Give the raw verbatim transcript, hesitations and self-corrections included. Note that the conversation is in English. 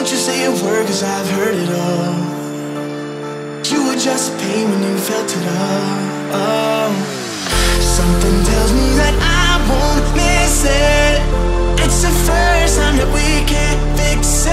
Don't you say a word, cause I've heard it all. You were just pain when you felt it all. Oh. Something tells me that I won't miss it. It's the first time that we can't fix it.